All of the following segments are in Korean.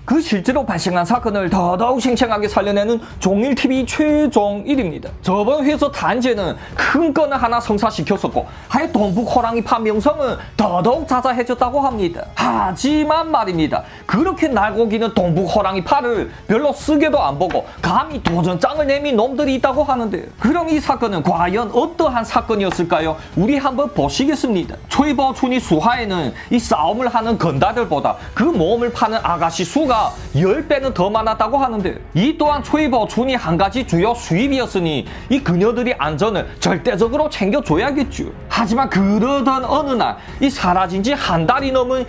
그 실제로 발생한 사건을 더더욱 생생하게 살려내는 종일TV 최종일입니다. 저번 회에서 단죄는 큰 건을 하나 성사시켰었고 하여 동북호랑이파 명성은 더더욱 자자해졌다고 합니다. 하지만 말입니다. 그렇게 날고기는 동북호랑이파를 별로 쓰게도 안 보고 감히 도전장을 내민 놈들이 있다고 하는데, 그럼 이 사건은 과연 어떠한 사건이었을까요? 우리 한번 보시겠습니다. 초이버춘이 수하에는 이 싸움을 하는 건다들보다 그 몸을 파는 아가씨 수가 10배는 더 많았다고 하는데, 이 또한 초이버춘이 한 가지 주요 수입이었으니 이 그녀들이 안전을 절대적으로 챙겨줘야겠죠. 하지만 그러던 어느 날 이 사라진 지 한 달이 넘은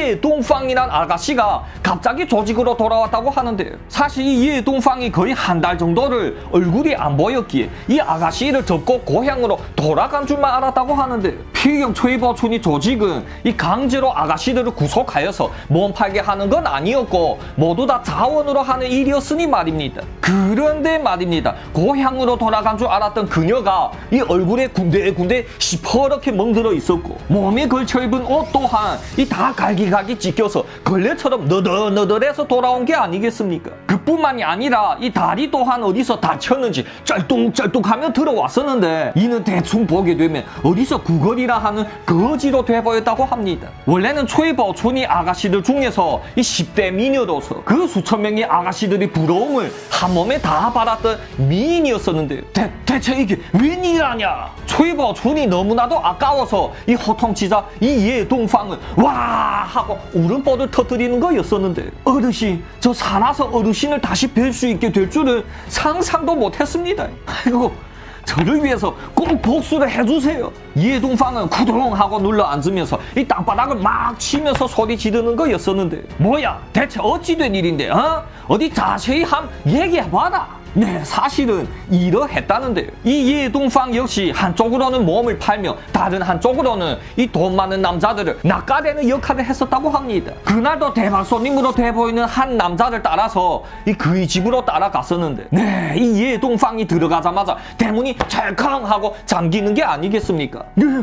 예동팡이란 아가씨가 갑자기 조직으로 돌아왔다고 하는데, 사실 이 예동팡이 거의 한 달 정도를 얼굴이 안 보였기에 이 아가씨를 접고 고향으로 돌아간 줄만 알았다고 하는데, 피경 초이버춘이 조직은 이 강제로 아가씨들을 구속하여서 몸 팔게 하는 건 아니었고 모두 다 자원으로 하는 일이었으니 말입니다. 그런데 말입니다. 고향으로 돌아간 줄 알았던 그녀가 이 얼굴에 군데군데 시퍼렇게 멍들어 있었고 몸에 걸쳐 입은 옷 또한 이 다 갈기갈기 찢겨서 걸레처럼 너덜너덜해서 돌아온 게 아니겠습니까? 그뿐만이 아니라 이 다리 또한 어디서 다쳤는지 짤뚝짤뚝하며 들어왔었는데, 이는 대충 보게 되면 어디서 구걸이라 하는 거지로 돼버렸다고 합니다. 원래는 초이버춘이 아가씨들 중에서 이 10대 미녀로서 그 수천 명의 아가씨들이 부러움을 한 몸에 다 받았던 미인이었었는데, 대체 이게 웬일이라냐? 초이버춘이 너무나도 아까워서 이 호통치자 이 예동팡을 와 하고 울음보를 터뜨리는 거였었는데, 어르신, 저 살아서 어르신을 다시 뵐 수 있게 될 줄은 상상도 못했습니다. 아이고, 저를 위해서 꼭 복수를 해주세요. 예동팡은 구동하고 눌러 앉으면서 이 땅바닥을 막 치면서 소리 지르는 거였었는데, 뭐야, 대체 어찌 된 일인데, 어디 자세히 함 얘기해봐라. 네, 사실은 이러했다는데요. 이 예동팡 역시 한쪽으로는 몸을 팔며 다른 한쪽으로는 이 돈 많은 남자들을 낚아대는 역할을 했었다고 합니다. 그날도 대박 손님으로 돼 보이는 한 남자를 따라서 그의 집으로 따라갔었는데, 네, 이 예동팡이 들어가자마자 대문이 찰컹하고 잠기는 게 아니겠습니까?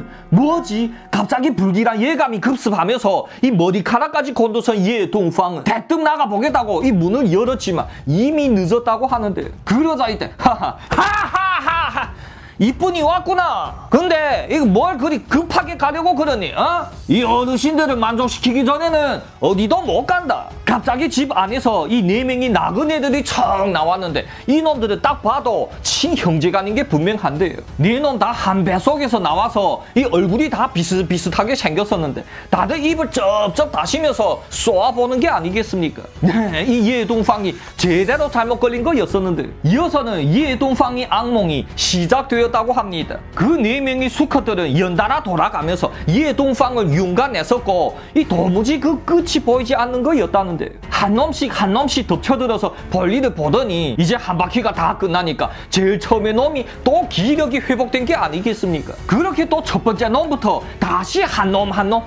뭐지? 갑자기 불길한 예감이 급습하면서 이 머리카락까지 곤두선 예동팡은 대뜸 나가보겠다고 이 문을 열었지만 이미 늦었다고 하는데, 그러자 이때 하하하하 이쁜이 왔구나. 근데 이거 뭘 그리 급하게 가려고 그러니? 이 어르신들을 만족시키기 전에는 어디도 못 간다. 갑자기 집 안에서 이 4명이 나그네들이 척 나왔는데, 이놈들은 딱 봐도 친형제간인 게 분명한데요. 4놈 다 한 배 속에서 나와서 이 얼굴이 다 비슷비슷하게 생겼었는데 다들 입을 쩝쩝 다시면서 쏘아보는 게 아니겠습니까? 네, 이 예동팡이 제대로 잘못 걸린 거였었는데, 이어서는 예동팡이 악몽이 시작되었다고 합니다. 그 4명의 수컷들은 연달아 돌아가면서 예동팡을 윤가냈었고 이 도무지 그 끝이 보이지 않는 거였다는데, 한 놈씩 덮쳐들어서 볼일을 보더니 이제 한 바퀴가 다 끝나니까 제일 처음에 놈이 또 기력이 회복된 게 아니겠습니까? 그렇게 또 첫 번째 놈부터 다시 한 놈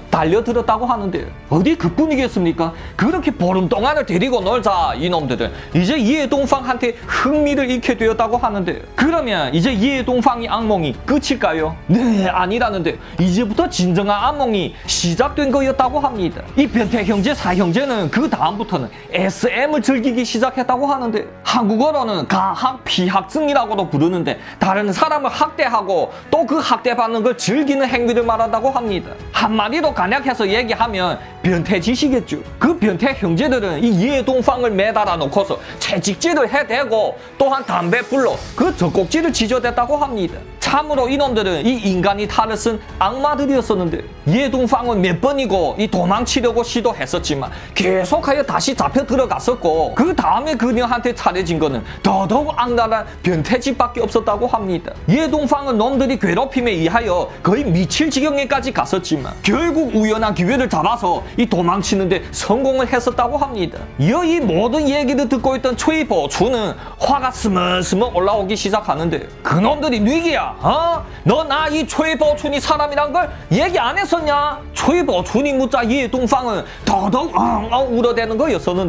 달려들었다고 하는데, 어디 그뿐이겠습니까? 그렇게 보름 동안을 데리고 놀자 이놈들은 이제 예동팡한테 흥미를 잃게 되었다고 하는데, 그러면 이제 예동팡이 악몽이 끝일까요? 네, 아니라는데 이제부터 진정한 악몽이 시작된 거였다고 합니다. 이 변태 형제 사형제는 그 다음부터는 SM을 즐기기 시작했다고 하는데, 한국어로는 가학 피학증이라고도 부르는데 다른 사람을 학대하고 또 그 학대받는 걸 즐기는 행위를 말한다고 합니다. 한마디로 간략해서 얘기하면 변태짓이겠죠. 그 변태 형제들은 이 예동팡을 매달아 놓고서 채찍질을 해대고 또한 담배 불로 그 젖꼭지를 지져댔다고 합니다. 참으로 이놈들은 이 인간이 탈을 쓴 악마들이었었는데, 예동팡은 몇 번이고 이 도망치려고 시도했었지만 계속하여 다시 잡혀 들어갔었고, 그 다음에 그녀한테 차려진 거는 더더욱 악랄한 변태짓밖에 없었다고 합니다. 예동팡은 놈들이 괴롭힘에 의하여 거의 미칠 지경에까지 갔었지만 결국 우연한 기회를 잡아서 이 도망치는데 성공을 했었다고 합니다. 이어 이 모든 얘기를 듣고 있던 초이버춘은 화가 스멀스멀 올라오기 시작하는데, 그놈들이 뉘기야, 너 나 이 초이버춘이 사람이란 걸 얘기 안 했었냐? 초이버춘이 묻자 예동팡은 더더욱 울어대는 거였었는데,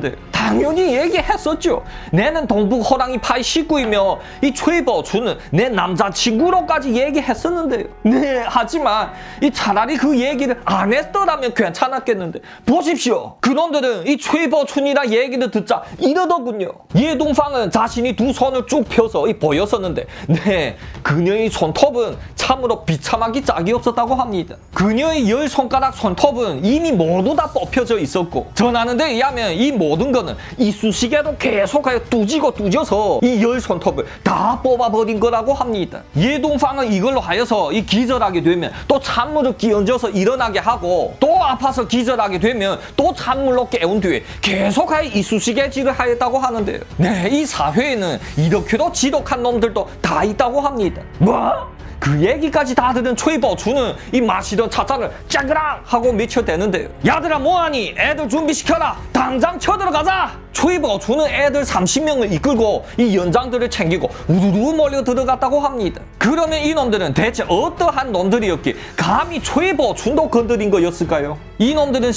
당연히 얘기했었죠. 내는 동북 호랑이 파의 식구이며 이 최보춘은 내 남자친구로까지 얘기했었는데요. 네, 하지만 이 차라리 그 얘기를 안 했더라면 괜찮았겠는데 보십시오. 그놈들은 이 최보춘이라 얘기를 듣자 이러더군요. 예동방은 자신이 두 손을 쭉 펴서 보였었는데 네, 그녀의 손톱은 참으로 비참하기 짝이 없었다고 합니다. 그녀의 10손가락 손톱은 이미 모두 다 뽑혀져 있었고 전하는 데 의하면 이 모든 거는 이쑤시개로 계속하여 뚜져서 이 10손톱을 다 뽑아버린 거라고 합니다. 예동방은 이걸로 하여서 이 기절하게 되면 또 찬물을 끼얹어서 일어나게 하고 또 아파서 기절하게 되면 또 찬물로 깨운 뒤에 계속하여 이쑤시개질을 하였다고 하는데요. 네, 이 사회에는 이렇게도 지독한 놈들도 다 있다고 합니다. 뭐? 그 얘기까지 다 들은 최보춘은 이 마시던 차잔을 짜그랑 하고 미쳐대는데요. 야들아 뭐하니? 애들 준비시켜라. 당장 쳐들어가자. 최보춘은 애들 30명을 이끌고 이 연장들을 챙기고 우두두 몰려 들어갔다고 합니다. 그러면 이놈들은 대체 어떠한 놈들이었기에 감히 최보춘도 건드린 거였을까요? 이놈들은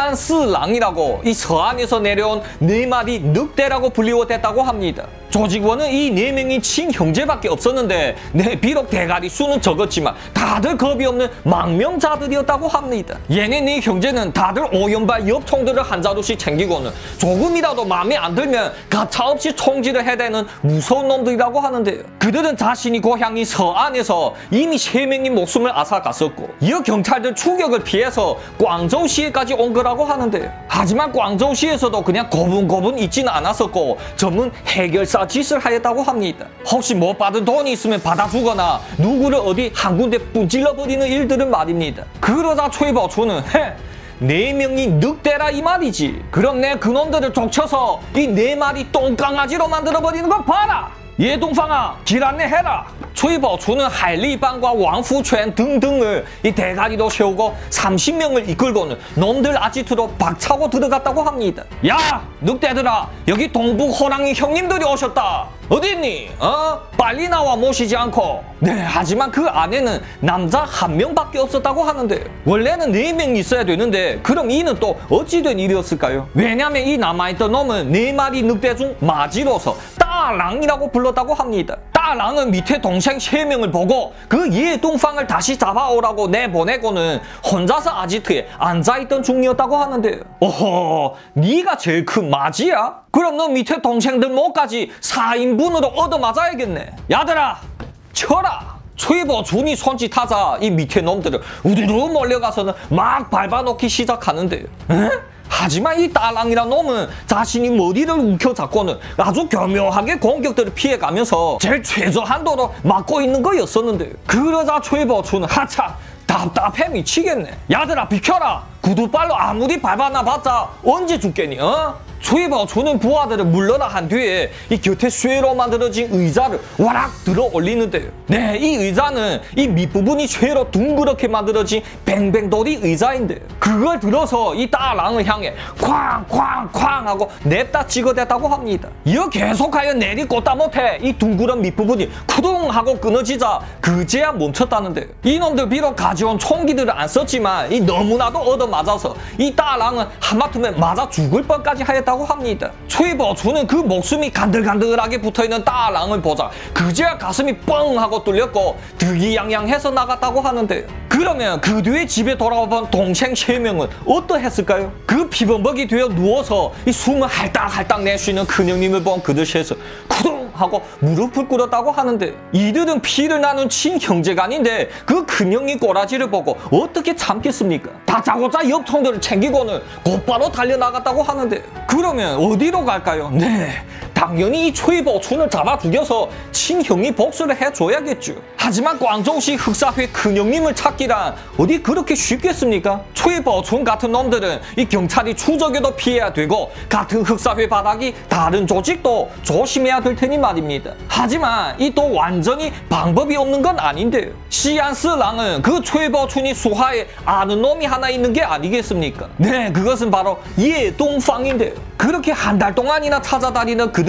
시안스랑이라고 이 서안에서 내려온 4마리 늑대라고 불리워댔다고 합니다. 조직원은 이 4명이 친형제밖에 없었는데 네, 비록 대가리 수는 적었지만 다들 겁이 없는 망명자들이었다고 합니다. 얘네 네 형제는 다들 오연발 엽총들을 한 자루씩 챙기고는 조금이라도 마음에 안 들면 가차없이 총질을 해대는 무서운 놈들이라고 하는데요. 그들은 자신이 고향인 서안에서 이미 3명이 목숨을 앗아갔었고 이 경찰들 추격을 피해서 광저우시에까지 온 거라고 하는데요. 하지만 광저우시에서도 그냥 고분고분 있지는 않았었고 전문 해결사 짓을 하였다고 합니다. 혹시 못 받은 돈이 있으면 받아주거나 누구를 어디 한 군데 분질러버리는 일들은 말입니다. 그러자 최보춘은 4명이 늑대라 이 말이지. 그럼 내 그놈들을 족쳐서 이 4마리 똥강아지로 만들어버리는 거 봐라. 예동방아 길 안내해라. 최보춘은 한리방과 왕푸첸 등등을 이 대가리로 세우고 30명을 이끌고는 놈들 아지트로 박차고 들어갔다고 합니다. 야 늑대들아 여기 동북 호랑이 형님들이 오셨다. 어딨니? 빨리 나와 모시지 않고. 네, 하지만 그 안에는 남자 1명밖에 없었다고 하는데 원래는 4명 있어야 되는데 그럼 이는 또 어찌 된 일이었을까요? 왜냐면 이 남아있던 놈은 4마리 늑대 중 마지로서 따랑이라고 불렀다고 합니다. 따랑은 밑에 동생 3명을 보고 그 예동방을 다시 잡아오라고 내보내고는 혼자서 아지트에 앉아있던 중이었다고 하는데요. 어허, 네가 제일 큰 마지야? 그럼 너 밑에 동생들 뭐까지 4인분으로 얻어맞아야겠네. 야들아 쳐라. 최보춘이 손짓하자 이 밑에 놈들을 우두루 몰려가서는 막 밟아놓기 시작하는데요. 에? 하지만 이 따랑이란 놈은 자신이 머리를 움켜잡고는 아주 교묘하게 공격들을 피해가면서 제일 최저한도로 막고 있는 거였었는데요. 그러자 최보춘은 하차 답답해 미치겠네. 야들아 비켜라. 구두발로 아무리 밟아나 봤자 언제 죽겠니? 최보춘은 부하들을 물러나 한 뒤에 이 곁에 쇠로 만들어진 의자를 와락 들어 올리는데요. 네, 이 의자는 이 밑부분이 쇠로 둥그렇게 만들어진 뱅뱅돌이 의자인데요. 그걸 들어서 이 따랑을 향해 쾅쾅쾅 하고 냅다 찍어댔다고 합니다. 이어 계속하여 내리꽂다 못해 이 둥그런 밑부분이 쿠둥 하고 끊어지자 그제야 멈췄다는데요. 이놈들 비록 가져온 총기들을 안 썼지만 이 너무나도 얻어맞아서 이 따랑은 하마터면 맞아 죽을 뻔까지 하였다고 합니다. 최보춘은 그 목숨이 간들간들하게 붙어있는 따랑을 보자 그제야 가슴이 뻥 하고 뚫렸고 득이양양해서 나갔다고 하는데요. 그러면 그 뒤에 집에 돌아온 동생 3명은 어떠했을까요? 그 피범벅이 되어 누워서 이 숨을 할딱할딱 내쉬는 큰형님을 본 그들에서 쿠둥 하고 무릎을 꿇었다고 하는데 이들은 피를 나눈 친형제간인데 그 큰형이 꼬라지를 보고 어떻게 참겠습니까? 다짜고짜 엽통들을 챙기고는 곧바로 달려나갔다고 하는데 그러면 어디로 갈까요? 네, 당연히 이 최보춘을 잡아 죽여서 친형이 복수를 해줘야겠죠. 하지만 광저우시 흑사회 큰형님을 찾기란 어디 그렇게 쉽겠습니까? 최보춘 같은 놈들은 이 경찰이 추적에도 피해야 되고 같은 흑사회 바닥이 다른 조직도 조심해야 될 테니 말입니다. 하지만 이 또 완전히 방법이 없는 건 아닌데요. 시안스랑은 그 최보춘이 수하에 아는 놈이 하나 있는 게 아니겠습니까? 네, 그것은 바로 예동방인데요. 그렇게 한 달 동안이나 찾아다니는 그들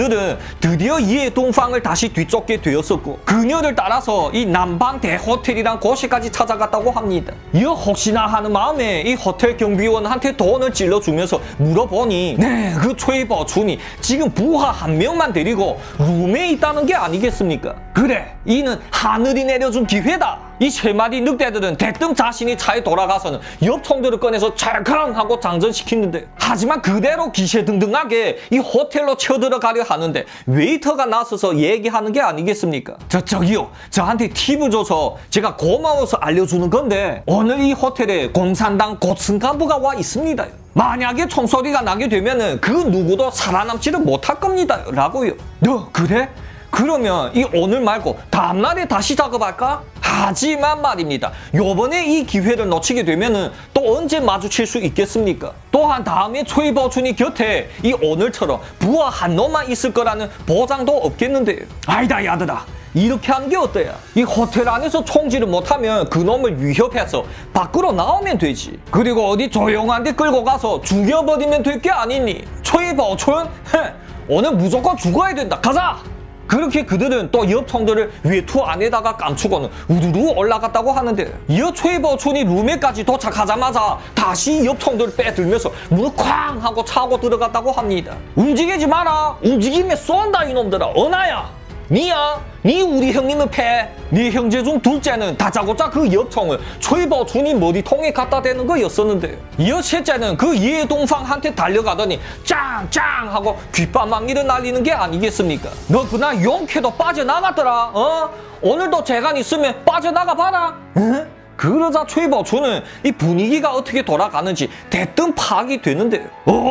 그들은 드디어 이해동팡을 다시 뒤쫓게 되었었고 그녀를 따라서 이 남방 대호텔이란 곳에까지 찾아갔다고 합니다. 이어 혹시나 하는 마음에 이 호텔 경비원한테 돈을 찔러주면서 물어보니 네, 그 최보춘이 지금 부하 한 명만 데리고 룸에 있다는 게 아니겠습니까? 그래, 이는 하늘이 내려준 기회다. 이 세 마리 늑대들은 대뜸 자신이 차에 돌아가서는 엽총들을 꺼내서 찰캉 하고 장전시키는데 하지만 그대로 기세등등하게 이 호텔로 쳐들어가려 하는데 웨이터가 나서서 얘기하는 게 아니겠습니까? 저기요, 저한테 팁을 줘서 제가 고마워서 알려주는 건데 오늘 이 호텔에 공산당 고층 간부가 와 있습니다. 만약에 총소리가 나게 되면은 그 누구도 살아남지를 못할 겁니다. 라고요. 너 그래? 그러면 이 오늘 말고 다음날에 다시 작업할까? 하지만 말입니다. 요번에 이 기회를 놓치게 되면은 또 언제 마주칠 수 있겠습니까? 또한 다음에 최보춘이 곁에 이 오늘처럼 부하 한 놈만 있을 거라는 보장도 없겠는데요. 아이다 야들아. 이렇게 하는 게 어때요? 이 호텔 안에서 총질을 못하면 그놈을 위협해서 밖으로 나오면 되지. 그리고 어디 조용한 데 끌고 가서 죽여버리면 될 게 아니니. 최보춘? 오늘 무조건 죽어야 된다. 가자! 그렇게 그들은 또 엽총들을 외투 안에다가 감추고는 우두루 올라갔다고 하는데 이어 최보춘이 룸에까지 도착하자마자 다시 엽총들을 빼들면서 문을 쾅 하고 차고 들어갔다고 합니다. 움직이지 마라. 움직이면 쏜다 이놈들아. 어나야. 니야? 니 우리 형님은 패. 네 형제 중 둘째는 다짜고짜 그 엽총을 최보춘이 머리통에 갖다 대는 거였었는데 이어 셋째는 그 이해동팡한테 달려가더니 짱짱 하고 귓바망이를 날리는 게 아니겠습니까? 너 그날 용케도 빠져나갔더라. 오늘도 재간 있으면 빠져나가 봐라. 응? 그러자 최보춘은 이 분위기가 어떻게 돌아가는지 대뜸 파악이 되는데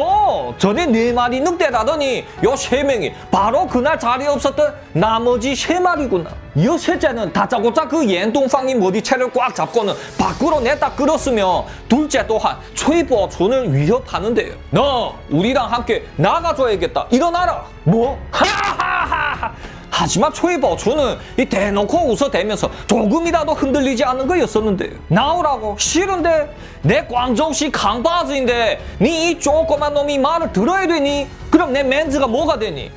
전에 4마리 늑대라더니 요 3명이 바로 그날 자리에 없었던 나머지 3마리구나. 이 셋째는 다짜고짜 그 옌동팡이 머리채를 꽉 잡고는 밖으로 냈다 끌었으며 둘째 또한 최보춘을 위협하는데요. 너 우리랑 함께 나가줘야겠다. 일어나라. 뭐? 하하하하. 하지만 최보춘은 이 대놓고 웃어대면서 조금이라도 흔들리지 않는 거였었는데 나오라고. 싫은데 내 광저우시 강바즈인데 니 이 조그만 놈이 말을 들어야 되니? 그럼 내 멘즈가 뭐가 되니?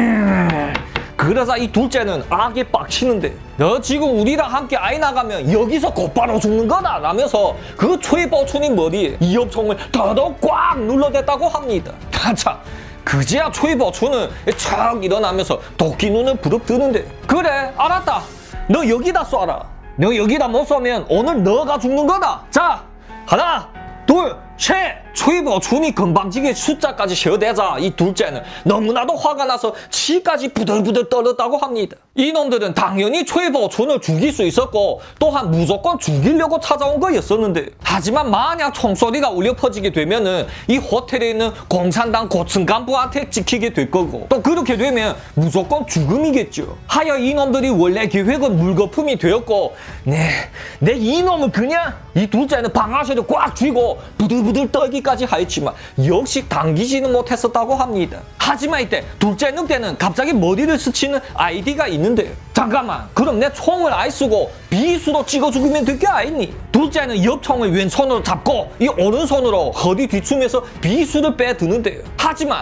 그러자 이 둘째는 악에 빡치는데 너 지금 우리랑 함께 아이 나가면 여기서 곧바로 죽는 거다 라면서 그 최보춘이 머리에 이 엽총을 더더욱 꽉 눌러댔다고 합니다. 참 그제야 최보춘은 촥 일어나면서 도끼 눈을 부릅뜨는데 그래 알았다. 너 여기다 쏴라. 너 여기다 못 쏘면 오늘 너가 죽는 거다. 자 하나 둘 셋. 최보춘이 건방지게 숫자까지 세어대자 이 둘째는 너무나도 화가 나서 치까지 부들부들 떨었다고 합니다. 이놈들은 당연히 최보춘을 죽일 수 있었고 또한 무조건 죽이려고 찾아온 거였었는데 하지만 만약 총소리가 울려 퍼지게 되면은 이 호텔에 있는 공산당 고층 간부한테 찍히게 될 거고 또 그렇게 되면 무조건 죽음이겠죠. 하여 이놈들이 원래 계획은 물거품이 되었고 내 이놈은 그냥 이 둘째는 방아쇠를 꽉 쥐고 부들부들 떨기까지 하였지만 역시 당기지는 못했었다고 합니다. 하지만 이때 둘째 늑대는 갑자기 머리를 스치는 아이디가 있는데 잠깐만 그럼 내 총을 아이 쓰고 비수로 찍어 죽이면 될 게 아니니? 둘째는 엽총을 왼손으로 잡고 이 오른손으로 허리 뒤춤에서 비수를 빼드는데요. 하지만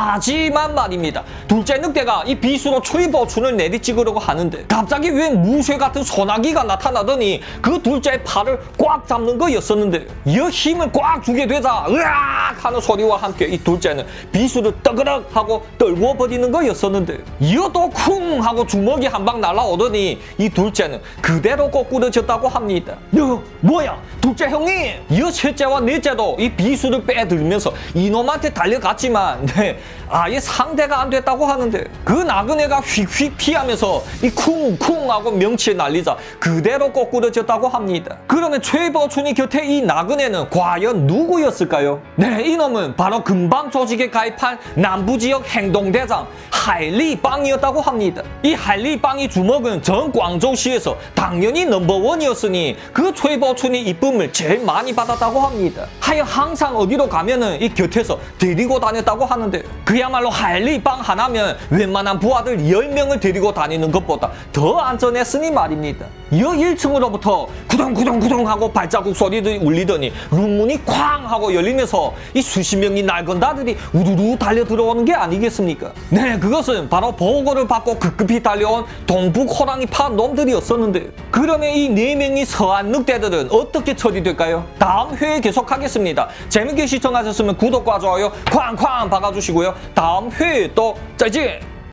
말입니다. 둘째 늑대가 이 비수로 최보춘을 내리찍으려고 하는데 갑자기 웬 무쇠 같은 소나기가 나타나더니 그 둘째의 팔을 꽉 잡는 거였었는데 이 힘을 꽉 주게 되자 으악 하는 소리와 함께 이 둘째는 비수를 떠그럭 하고 떨궈버리는 거였었는데 이어도 쿵 하고 주먹이 한 방 날아오더니 이 둘째는 그대로 꼬꾸러졌다고 합니다. 뭐야 둘째 형님. 이어 셋째와 넷째도 이 비수를 빼들면서 이놈한테 달려갔지만 아예 상대가 안 됐다고 하는데 그 나그네가 휙휙 피하면서 이 쿵쿵 하고 명치에 날리자 그대로 꼬꾸러졌다고 합니다. 그러면 최보춘이 곁에 이 나그네는 과연 누구였을까요? 이놈은 바로 금방 조직에 가입한 남부지역 행동대장 할리빵이었다고 합니다. 이 할리빵이 호랑이 주먹은 전 광저우시에서 당연히 넘버원이었으니 그 최보춘이 이쁨을 제일 많이 받았다고 합니다. 하여 항상 어디로 가면은 이 곁에서 데리고 다녔다고 하는데 그야말로 할리빵 하나면 웬만한 부하들 10명을 데리고 다니는 것보다 더 안전했으니 말입니다. 이어 1층으로부터 구덩구덩구덩 하고 발자국 소리들이 울리더니 룸문이 쾅 하고 열리면서 이 수십 명의 날건다들이 우두두 달려 들어오는 게 아니겠습니까? 네, 그것은 바로 보고를 받고 급급히 달려온 동북 호랑이파 놈들이었었는데 그러면 이 4명의 서한 늑대들은 어떻게 처리될까요? 다음 회에 계속하겠습니다. 재밌게 시청하셨으면 구독과 좋아요 쾅쾅 박아주시고요. 다음 회에 또 짜지!